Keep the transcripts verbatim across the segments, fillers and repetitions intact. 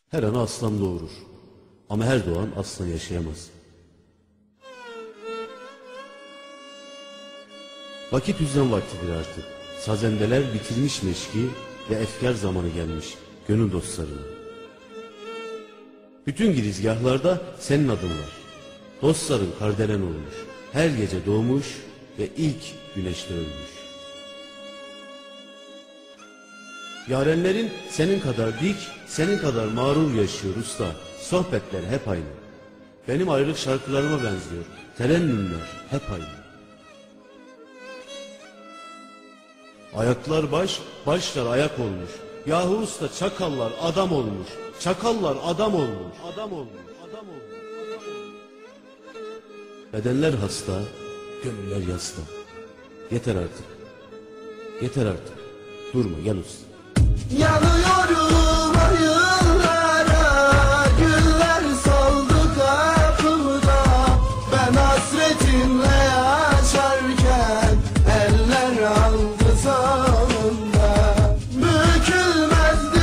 Her ana aslan doğurur. Ama her doğan aslan yaşayamaz. Vakit hüzran vaktidir artık. Sazendeler bitirmiş meşki ve efkar zamanı gelmiş gönül dostlarına. Bütün girizgahlarda senin adın var. Dostların kardelen olmuş. Her gece doğmuş ve ilk güneşte ölmüş. Yarenlerin senin kadar dik, senin kadar mağrur yaşıyor usta. Sohbetler hep aynı. Benim ayrılık şarkılarıma benziyor. Terennümler hep aynı. Ayaklar baş, başlar ayak olmuş. Yahu usta çakallar adam olmuş. Çakallar adam olmuş. Adam olmuş. Adam olmuş. Adam olmuş. Bedenler hasta, gönüller yasta. Yeter artık. Yeter artık. Durma gel usta. Yanıyorum ayınlara, güller soldu kapımda. Ben hasretinle yaşarken eller aldı sonunda. Bükülmezdi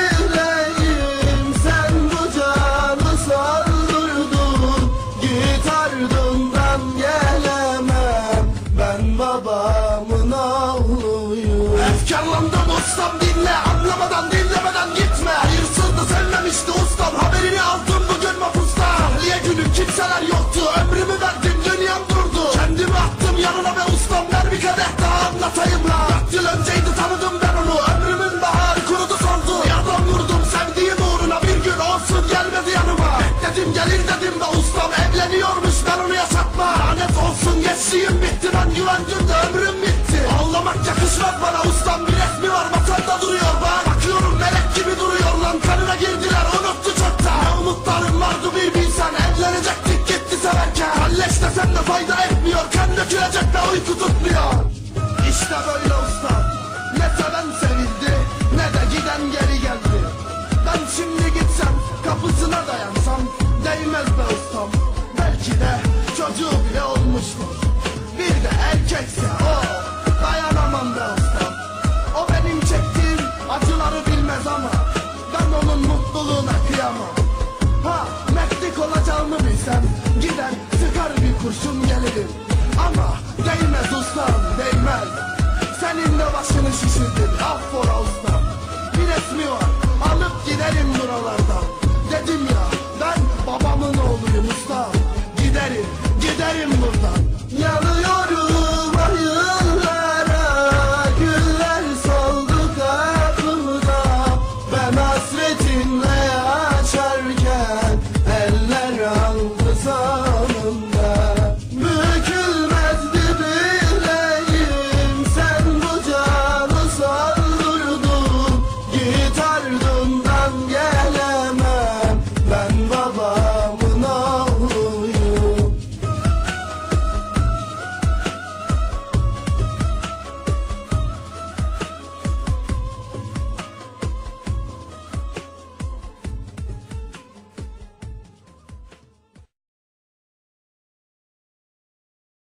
bileğim, sen bu canı soldurdun. Git ardından gelemem, ben babamın oğluyum. Efkarlandım ustam, dinle, anlamadan dinlemeden gitme. Hayırsızdı sevmemişti ustam, haberini aldım bugün mapusta. Tahliye günü kimseler yoktu, ömrümü verdim dünyam durdu. Kendimi attım yanına ve ustam, ver bir kadeh daha anlatayım la. Dört yıl önceydi tanıdım ben onu, ömrümün baharı kurudu soldu. Bir adam vurdum sevdiğim uğruna, bir gün olsun gelmedi yanıma. Bekledim gelir dedim de ustam evleniyormuş, ben onu yaşatma. Lanet olsun gençliğim bitti, ben güvendim de ömrüm bitti. Ağlamak yakışmaz bana ustam, bir resmi var masanda duruyor bak. Bakıyorum melek gibi duruyor lan, kanına girdiler unuttu çoktan. Ne umutlarım vardı bir bilsen, evlenecektik gitti severken. Kalleş desem de fayda etmiyor, kan dökülecek de uyku tutmuyor. İşte böyle ustam, ne seven sevildi, ne de giden geri geldi. Ben şimdi gitsem, kapısına dayansam, değmez be ustam. Belki de çocuğu bile olmuştur, bir de erkekse o, dayanamam be ustam. O benim çektiğim acıları bilmez ama ben onun mutluluğuna kıyamam. Ha, mertlik olacağımı bilsem gider sıkar bir kurşun gelirim. Ama değmez ustam, değmez. Senin de başını şişirdin, affola ustam. Bir resmi var, alıp giderim buralardan. Dedim ya, ben babamın oğluyum ustam. Giderim, giderim buradan. Yanıyorum ayınlara, güller soldu kapımda. Ben hasretinle